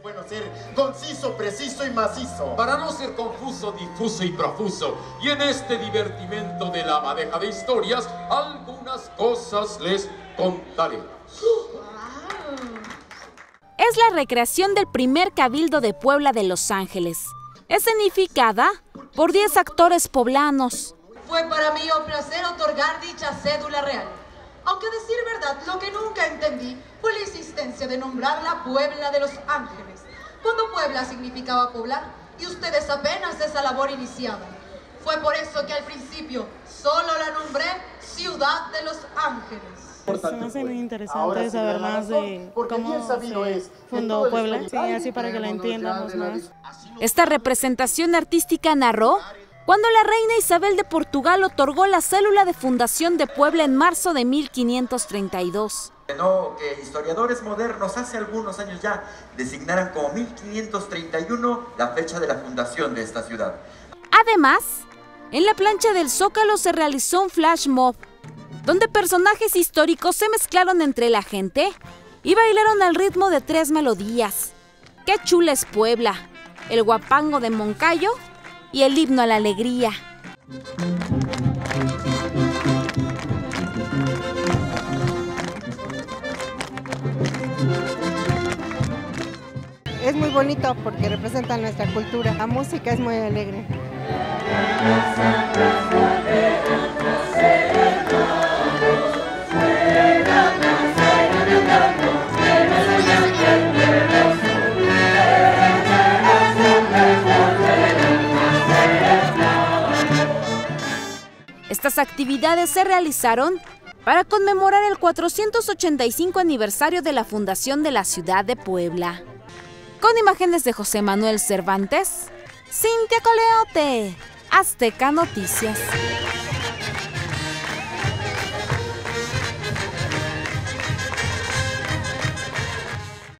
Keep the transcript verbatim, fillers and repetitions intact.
Es bueno ser conciso, preciso y macizo. Para no ser confuso, difuso y profuso. Y en este divertimento de la madeja de historias, algunas cosas les contaré. Es la recreación del primer Cabildo de Puebla de Los Ángeles. Escenificada por diez actores poblanos. Fue para mí un placer otorgar dicha cédula real. Aunque decir verdad, lo que nunca entendí fue la insistencia de nombrarla Puebla de Los Ángeles, cuando Puebla significaba poblar y ustedes apenas esa labor iniciaban. Fue por eso que al principio solo la nombré Ciudad de Los Ángeles. Se me hace muy interesante saber más de cómo se fundó Puebla, sí, así para que la entiendamos más. Esta representación artística narró cuando la reina Isabel de Portugal otorgó la célula de fundación de Puebla en marzo de mil quinientos treinta y dos. No, que historiadores modernos hace algunos años ya designaran como mil quinientos treinta y uno la fecha de la fundación de esta ciudad. Además, en la plancha del Zócalo se realizó un flash mob, donde personajes históricos se mezclaron entre la gente y bailaron al ritmo de tres melodías: Qué chula es Puebla, el guapango de Moncayo y el himno a la alegría. Es muy bonito porque representa nuestra cultura. La música es muy alegre. Estas actividades se realizaron para conmemorar el cuatrocientos ochenta y cinco aniversario de la fundación de la ciudad de Puebla. Con imágenes de José Manuel Cervantes, Cintia Coleote, Azteca Noticias.